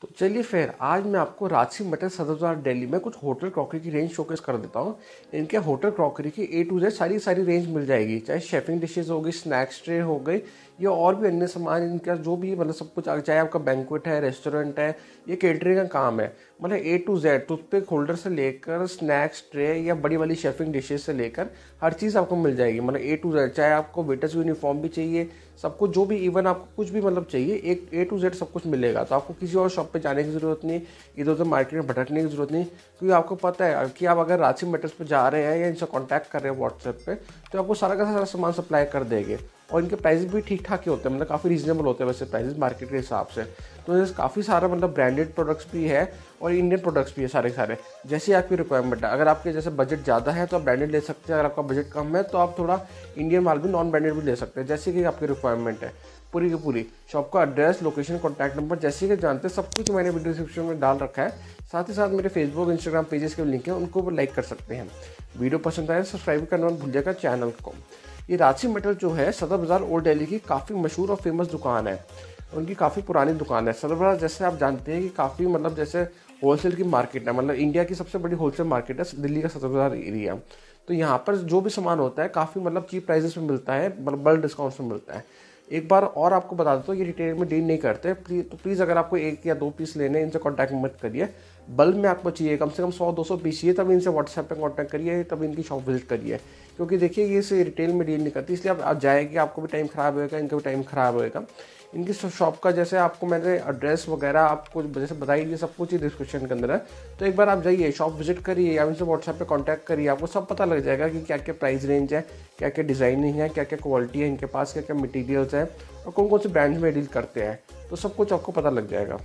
तो चलिए फिर आज मैं आपको राजसी मटर सदर बाजार दिल्ली में कुछ होटल क्रॉकरी की रेंज शोकेस कर देता हूँ। इनके होटल क्रॉकरी की ए टू जेड सारी सारी रेंज मिल जाएगी, चाहे शेफिंग डिशेज हो गई, स्नैक्स ट्रे हो गई या और भी अन्य सामान। इनका जो भी मतलब सब कुछ, चाहे आपका बैंक्वेट है, रेस्टोरेंट है, ये केटरिंग का काम है, मतलब A to Z toothpick holder से लेकर स्नैक्स ट्रे या बड़ी वाली शेफिंग डिशेज से लेकर हर चीज़ आपको मिल जाएगी। मतलब ए टू जेड, चाहे आपको वेटर्स यूनिफॉर्म भी चाहिए, सब कुछ जो भी, इवन आपको कुछ भी मतलब चाहिए, एक ए टू जेड सब कुछ मिलेगा। तो आपको किसी और शॉप पे जाने की ज़रूरत नहीं, इधर उधर मार्केट में भटकने की ज़रूरत नहीं, क्योंकि आपको पता है कि आप अगर राजसी मेटल्स पे जा रहे हैं या इनसे कांटेक्ट कर रहे हैं व्हाट्सएप पे, तो आपको सारा का सारा सामान सप्लाई कर देंगे। और इनके प्राइस भी ठीक ठाक ही होते हैं, मतलब काफ़ी रीजनेबल होते हैं वैसे प्राइस मार्केट के हिसाब से। तो काफ़ी सारा मतलब ब्रांडेड प्रोडक्ट्स भी है और इंडियन प्रोडक्ट्स भी है सारे सारे, जैसे आपकी रिक्वायरमेंट है। अगर आपके जैसे बजट ज़्यादा है तो आप ब्रांडेड ले सकते हैं, अगर आपका बजट कम है तो आप थोड़ा इंडियन माल भी, नॉन ब्रांडेड भी ले सकते हैं, जैसे कि आपकी रिक्वायरमेंट है। पूरी की पूरी शॉप का एड्रेस, लोकेशन, कॉन्टैक्ट नंबर जैसे कि जानते हैं, सब कुछ मैंने वीडियो डिस्क्रिप्शन में डाल रखा है। साथ ही साथ मेरे फेसबुक, इंस्टाग्राम पेजेस के लिंक है, उनको भी लाइक कर सकते हैं। वीडियो पसंद आए सब्सक्राइब करना मत भूलिएगा चैनल को। ये राजसी मेटल जो है सदर बाजार ओल्ड दिल्ली की काफ़ी मशहूर और फेमस दुकान है। उनकी काफ़ी पुरानी दुकान है। सदर बाजार जैसे आप जानते हैं कि काफ़ी मतलब जैसे होलसेल की मार्केट है, मतलब इंडिया की सबसे बड़ी होलसेल मार्केट है दिल्ली का सदर बाजार एरिया। तो यहाँ पर जो भी सामान होता है काफ़ी मतलब चीप प्राइसेस में मिलता है, मतलब बल्क डिस्काउंट्स में मिलता है। एक बार और आपको बता देता हूँ, ये रिटेल में डील नहीं करते। तो प्लीज़ अगर आपको 1 या 2 पीस लेने, इनसे कॉन्टैक्ट मत करिए। बल्क में आपको चाहिए कम से कम 100-200 पीस चाहिए, तब इनसे व्हाट्सएप पे कांटेक्ट करिए, तब इनकी शॉप विजिट करिए। क्योंकि देखिए ये से रिटेल में डील नहीं करती, इसलिए आप जाएंगे, आपको भी टाइम ख़राब होएगा, इनका भी टाइम ख़राब होएगा। इनकी शॉप का जैसे आपको मैंने एड्रेस वगैरह आपको जैसे बताई, ये सब कुछ ही डिस्क्रिप्शन के अंदर है। तो एक बार आप जाइए, शॉप विजिट करिए या इनसे व्हाट्सएप पे कांटेक्ट करिए, आपको सब पता लग जाएगा कि क्या क्या प्राइस रेंज है, क्या क्या डिज़ाइनिंग है, क्या क्या क्वालिटी है इनके पास, क्या क्या मटेरियल्स है और कौन कौन से ब्रांड्स में डील करते हैं। तो सब कुछ आपको पता लग जाएगा।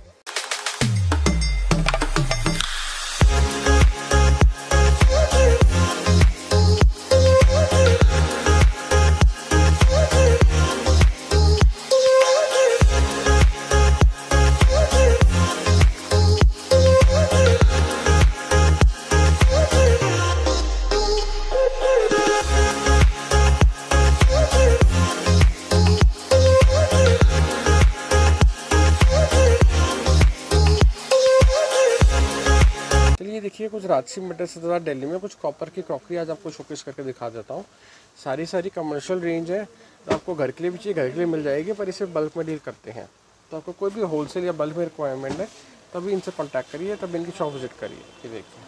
चलिए देखिए, कुछ राजसी मेटल सदर बाजार दिल्ली में कुछ कॉपर की क्रॉकरी आज आपको शोकेस करके दिखा देता हूँ। सारी सारी कमर्शियल रेंज है, तो आपको घर के लिए भी चाहिए, घर के लिए मिल जाएगी, पर इसे बल्क में डील करते हैं। तो आपको कोई भी होलसेल या बल्क में रिक्वायरमेंट है तभी इनसे कॉन्टैक्ट करिए, तब इनकी शॉप विजिट करिए। ये देखिए,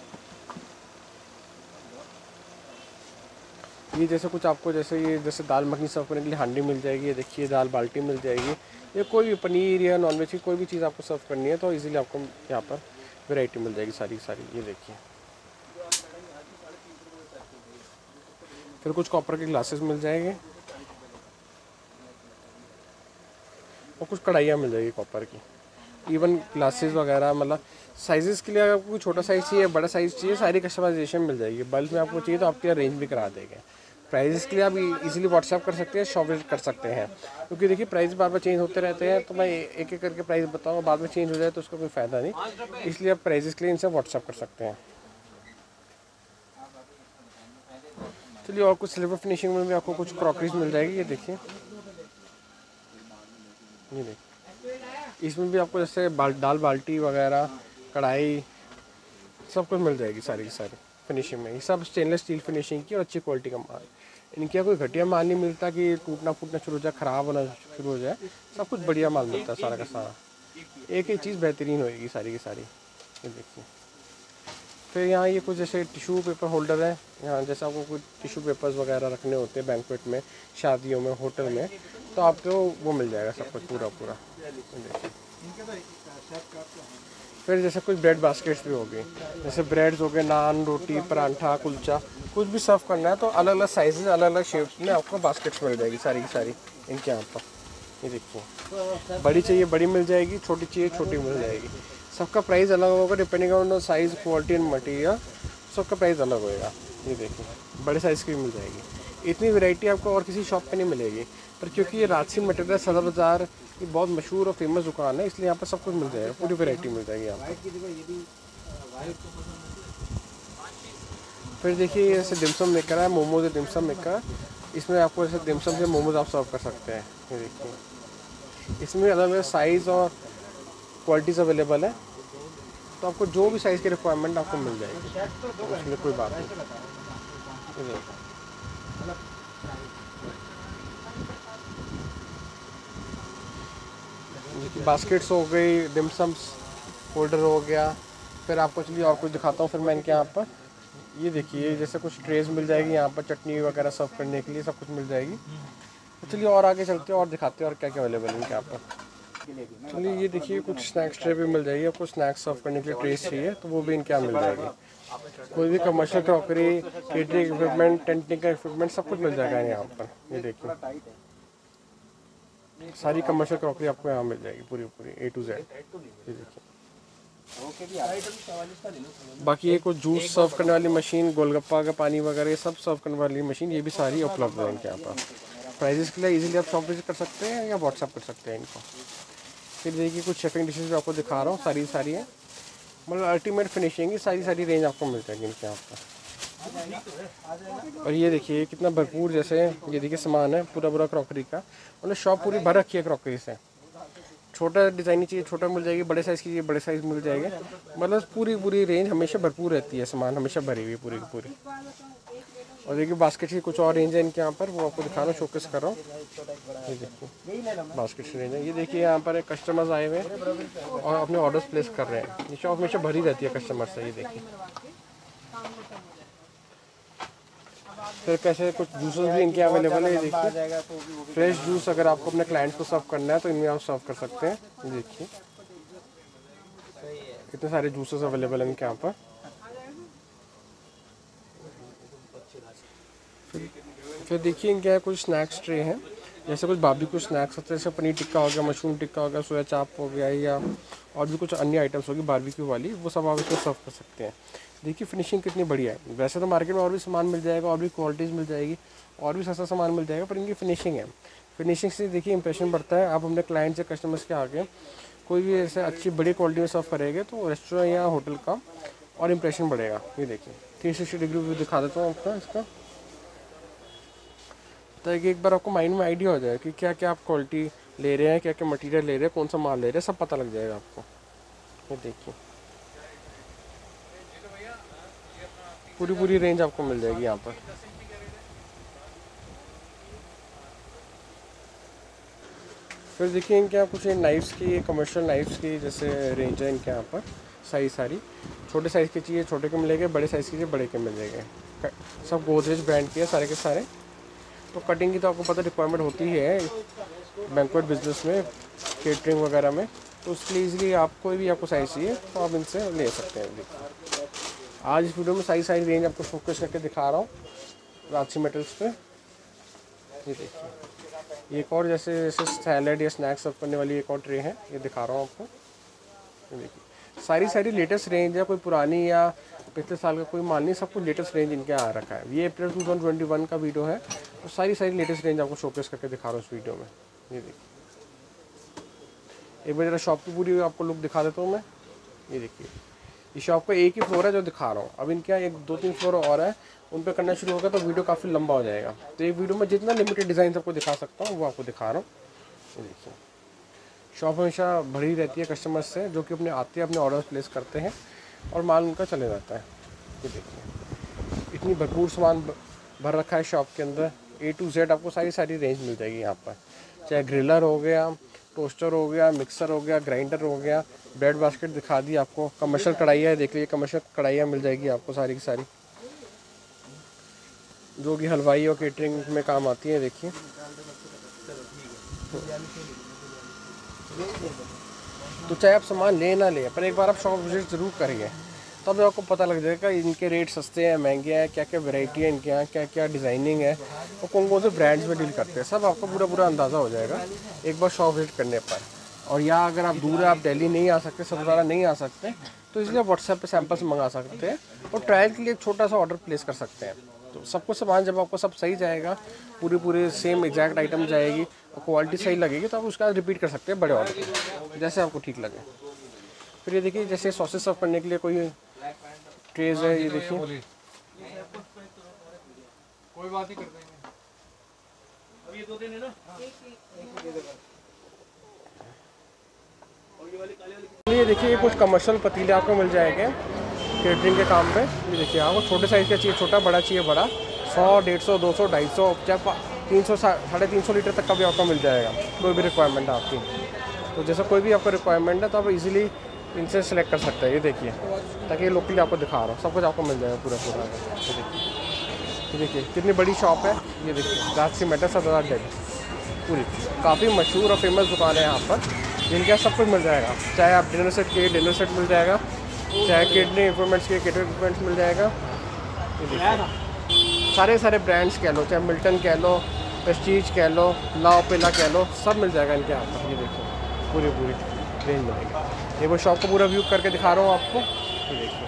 ये जैसे कुछ आपको जैसे दाल मखनी सर्व करने के लिए हांडी मिल जाएगी। ये देखिए, दाल बाल्टी मिल जाएगी। ये कोई भी पनीर या नॉनवेज की कोई भी चीज़ आपको सर्व करनी है तो इजीली आपको यहाँ पर वैरायटी मिल जाएगी सारी सारी। ये देखिए, फिर कुछ कॉपर के ग्लासेस मिल जाएंगे और कुछ कढ़ाइयाँ मिल जाएगी कॉपर की। इवन ग्लासेस वगैरह, मतलब साइजेस के लिए अगर आपको छोटा साइज़ चाहिए, बड़ा साइज़ चाहिए, सारी कस्टमाइजेशन मिल जाएगी। बल्क में आपको चाहिए तो आपके यहाँ रेंज भी करा देंगे। प्राइजेस के लिए आप इजीली व्हाट्सएप कर सकते हैं, शॉप विजिट कर सकते हैं। क्योंकि देखिए प्राइस बार बार चेंज होते रहते हैं, तो मैं एक एक करके प्राइस बताऊँगा, बाद में चेंज हो जाए तो उसका कोई फ़ायदा नहीं। इसलिए आप प्राइजेस के लिए इनसे व्हाट्सएप कर सकते हैं। चलिए, और कुछ सिल्वर फिनिशिंग में भी आपको कुछ क्रॉकरीज मिल जाएगी। ये देखिए, ये देखिए, इसमें भी आपको जैसे दाल बाल्टी वगैरह, कढ़ाई, सब कुछ मिल जाएगी सारी की सारी फिनिशिंग में। ये सब स्टेनलेस स्टील फिनिशिंग की और अच्छी क्वालिटी का माल। इनके यहाँ कोई घटिया माल नहीं मिलता कि टूटना फूटना शुरू हो जाए, ख़राब होना शुरू हो जाए। सब कुछ बढ़िया माल मिलता है सारा का सारा, एक ही चीज़ बेहतरीन होएगी सारी की सारी। ये देखिए, फिर यहाँ ये कुछ जैसे टिशू पेपर होल्डर है। यहाँ जैसे आपको कुछ टिशू पेपर्स वगैरह रखने होते हैं बैंक्वेट में, शादियों में, होटल में, तो आपको वो मिल जाएगा सब कुछ पूरा पूरा। फिर जैसे कुछ ब्रेड बास्केट्स भी हो गई, जैसे ब्रेड्स हो गए, नान, रोटी, परांठा, कुलचा, कुछ भी सर्व करना है तो अलग अलग साइजेस, अलग अलग शेप्स में आपको बास्केट्स मिल जाएगी सारी की सारी इनके यहाँ पर। ये देखिए, बड़ी चाहिए बड़ी मिल जाएगी, छोटी चाहिए छोटी मिल जाएगी। सबका प्राइस अलग होगा depending on size, quality and material, सबका प्राइस अलग होएगा। ये देखिए, बड़े साइज़ की मिल जाएगी। इतनी वैरायटी आपको और किसी शॉप पे नहीं मिलेगी, पर क्योंकि ये राजसी मटेरियल सदर बाज़ार ये बहुत मशहूर और फेमस दुकान है, इसलिए यहाँ पर सब कुछ मिल जाएगा, पूरी वैरायटी मिल जाएगी यहाँ पर। फिर देखिए, जैसे डिमसम मेकर है, मोमोज डिमसम मेकर। इसमें आपको जैसे डिमसम से मोमोज आप सर्व कर सकते हैं। ये देखिए, इसमें अलग अलग साइज़ और क्वालिटीज़ अवेलेबल है, तो आपको जो भी साइज़ की रिक्वायरमेंट आपको मिल जाएगी, उसमें कोई बात नहीं। ये देखिए बास्केट्स हो गई, डिमसम्स होल्डर हो गया। फिर आपको चलिए और कुछ दिखाता हूँ फिर मैं इनके यहाँ पर। ये देखिए जैसे कुछ ट्रेज मिल जाएगी यहाँ पर, चटनी वगैरह सर्व करने के लिए सब कुछ मिल जाएगी। तो चलिए और आगे चलते हैं और दिखाते हैं और क्या क्या अवेलेबल है इनके यहाँ पर। चलिए ये देखिए कुछ स्नैक्स ट्रे भी मिल जाएगी, आपको स्नैक्स सर्व करने के लिए ट्रेस चाहिए तो वो भी इनके यहाँ मिल जाएगी। कोई भी commercial crockery, catering equipment, tenting का इक्विपमेंट सब कुछ मिल जाएगा यहाँ पर। ये देखिए सारी कमर्शियल क्रॉकरी आपको यहाँ मिल जाएगी पूरी पूरी A to Z। ये देखिए बाकी ये कुछ जूस सर्व करने वाली मशीन, गोलगप्पा का पानी वगैरह ये सब सर्व करने वाली मशीन, ये भी सारी उपलब्ध है इनके यहाँ पर। प्राइजेस के लिए इजीली आप शॉप विजिट कर सकते हैं या व्हाट्सअप कर सकते हैं इनको। फिर देखिए कुछ शेफिंग डिशेज भी आपको दिखा रहा हूँ, सारी है, मतलब अल्टीमेट फिनिशिंग की सारी रेंज आपको मिल जाएगी इनके यहाँ पर। और ये देखिए कितना भरपूर, जैसे ये देखिए सामान है पूरा क्रॉकरी का, मतलब शॉप पूरी भर रखी है क्रॉकरी से। छोटा डिज़ाइन चाहिए छोटा मिल जाएगी, बड़े साइज़ की चाहिए बड़े साइज़ मिल जाएंगे, मतलब पूरी रेंज हमेशा भरपूर रहती है, सामान हमेशा भरी हुई पूरी की पूरी। और देखिए बास्केट की कुछ और रेंज है इनके यहाँ पर, वो आपको दिखाना शोकेस कर रहा हूँ। ये देखिए बास्केट की रेंज है, ये देखिए यहाँ पर कस्टमर्स आए हुए हैं और अपने ऑर्डर्स प्लेस कर रहे हैं। ये शॉप हमेशा भरी रहती है कस्टमर से। ये देखिए फिर कैसे कुछ जूसेस भी इनके अवेलेबल है। ये देखिए फ्रेश जूस अगर आपको अपने क्लाइंट्स को सर्व करना है तो इनमें आप सर्व कर सकते हैं। ये देखिए कितने सारे जूसेस अवेलेबल हैं इनके यहाँ पर। फिर देखिए इनके यहाँ कुछ स्नैक्स ट्रे हैं, जैसे कुछ बारबेक्यू स्नैक्स होते हैं, जैसे पनीर टिक्का हो गया, मशरूम टिक्का हो गया, सोया चाप हो गया, या और भी कुछ अन्य आइटम्स होगी बारबेक्यू वाली, वो सब आप इसमें सर्व कर सकते हैं। देखिए फिनिशिंग कितनी बढ़िया है। वैसे तो मार्केट में और भी सामान मिल जाएगा, और भी क्वालिटीज़ मिल जाएगी, और भी सस्ता सामान मिल जाएगा, पर इनकी फिनिशिंग है, फिनिशिंग से देखिए इंप्रेशन बढ़ता है। आप अपने क्लाइंट से कस्टमर्स के आगे कोई भी ऐसे अच्छी बड़ी क्वालिटी में सर्व करेंगे तो रेस्टोरेंट या होटल का और इंप्रेशन बढ़ेगा। ये देखिए 360 डिग्री व्यू दिखा देता हूँ आपका इसका, ताकि एक बार आपको माइंड में आइडिया हो जाए कि क्या क्या आप क्वालिटी ले रहे हैं, क्या क्या मटेरियल ले रहे हैं, कौन सा माल ले रहे हैं, सब पता लग जाएगा आपको। ये देखिए पूरी रेंज आपको मिल जाएगी यहाँ पर। फिर देखिए इनके यहाँ कुछ नाइफ्स की, कमर्शियल नाइफ्स की जैसे रेंज है इनके यहाँ पर सारी। छोटे साइज़ के चाहिए छोटे के मिलेंगे, बड़े साइज़ के चाहिए बड़े के मिल जाएंगे। सब गोदरेज ब्रांड के है सारे के सारे। तो कटिंग की तो आपको पता रिक्वायरमेंट होती ही है बैंक्वेट बिजनेस में, केटरिंग वगैरह में, तो उसके लिए ईजिली आप कोई भी आपको साइज़ चाहिए तो आप इनसे ले सकते हैं। देखिए आज इस वीडियो में सारी रेंज आपको फोकस करके दिखा रहा हूँ राजसी मेटल्स पे। ये देखिए एक और जैसे सैलड या स्नैक्स सर्व करने वाली एक और ट्रे है, ये दिखा रहा हूँ आपको। ये देखिए सारी लेटेस्ट रेंज है, कोई पुरानी या पिछले साल का कोई माल नहीं, सब कुछ लेटेस्ट रेंज इनके आ रखा है। ये अप्रैल 2021 का वीडियो है, तो सारी लेटेस्ट रेंज आपको शोकेस करके दिखा रहा हूँ इस वीडियो में। ये देखिए एक बार जरा शॉप की पूरी आपको लुक दिखा देता हूँ मैं। ये देखिए ये शॉप का एक ही फ्लोर है जो दिखा रहा हूँ, अब इनके यहाँ 1-2-3 फ्लोर और है, उन पर करना शुरू होगा तो वीडियो काफ़ी लंबा हो जाएगा। तो एक वीडियो में जितना लिमिटेड डिज़ाइन आपको दिखा सकता हूँ वो आपको दिखा रहा हूँ। ये देखिए शॉप हमेशा भरी रहती है कस्टमर्स से, जो कि अपने आते हैं अपने ऑर्डर्स प्लेस करते हैं और माल उनका चले जाता है। ये देखिए इतनी भरपूर सामान भर रखा है शॉप के अंदर, A to Z आपको सारी रेंज मिल जाएगी यहाँ पर। चाहे ग्रिलर हो गया, टोस्टर हो गया, मिक्सर हो गया, ग्राइंडर हो गया, ब्रेड बास्केट दिखा दी आपको, कमर्शियल कढ़ाइयाँ है देख लीजिए, कमर्शियल कढ़ाइयाँ मिल जाएगी आपको सारी की सारी, जो कि हलवाई और केटरिंग में काम आती है। देखिए तो चाहे आप सामान ले ना ले, पर एक बार आप शॉप विजिट ज़रूर करिए, तब आपको पता लग जाएगा इनके रेट सस्ते हैं महंगे हैं, क्या क्या वैरायटी है इनके यहाँ, क्या क्या डिज़ाइनिंग है और कौन से ब्रांड्स में डील करते हैं, सब आपको पूरा अंदाज़ा हो जाएगा एक बार शॉप विजिट करने पर। और या अगर आप दूर है, आप दिल्ली नहीं आ सकते, सतपुरा नहीं आ सकते, तो इसलिए आप व्हाट्सएप पे सैंपल्स मंगा सकते हैं और ट्रायल के लिए एक छोटा सा ऑर्डर प्लेस कर सकते हैं। तो सब कुछ सामान जब आपको सब सही जाएगा, पूरी सेम एग्जैक्ट आइटम जाएगी और क्वालिटी सही लगेगी, तो आप उसका रिपीट कर सकते हैं बड़े ऑर्डर जैसे आपको ठीक लगे। फिर ये देखिए जैसे सॉसेस सर्व करने के लिए कोई ट्रेज है, ये देखिए कोई बात ही कर देंगे। अब ये 2 दिन है ना, ये देखिए, ये कुछ कमर्शियल पतीले आपको मिल जाएंगे केटरिंग के काम पे। ये देखिए, आपको छोटे साइज़ का चाहिए छोटा, बड़ा चाहिए बड़ा, 100, 150, 200, 250, चाहे 300, 350 लीटर तक का भी आपको मिल जाएगा, कोई भी रिक्वायरमेंट है आपकी। तो जैसा कोई भी आपका रिक्वायरमेंट है तो आप इजीली इनसे सेलेक्ट कर सकते हैं। ये देखिए, ताकि ये लोकली आपको दिखा रहा हूँ, सब कुछ आपको मिल जाएगा पूरा पूरा। ये देखिए कितनी बड़ी शॉप है। ये देखिए, राजसी मेटल सदर डेली पूरी, काफ़ी मशहूर और फेमस दुकान है यहाँ पर, जिनके यहाँ सब कुछ मिल जाएगा। चाहे आप डिनर सेट के डिनर सेट मिल जाएगा, चाहे किडनी इक्विपमेंट्स के किडनी इक्विपमेंट्स मिल जाएगा। ये देखिए, सारे सारे ब्रांड्स कह लो, चाहे मिल्टन कह लो, प्रेस्टीज कह लो, ला ओपेला कह लो, सब मिल जाएगा इनके यहाँ पर। ये देखिए पूरी पूरी रेंज मिलेगी। ये वो शॉप को पूरा व्यू करके दिखा रहा हूँ आपको। ये देखिए।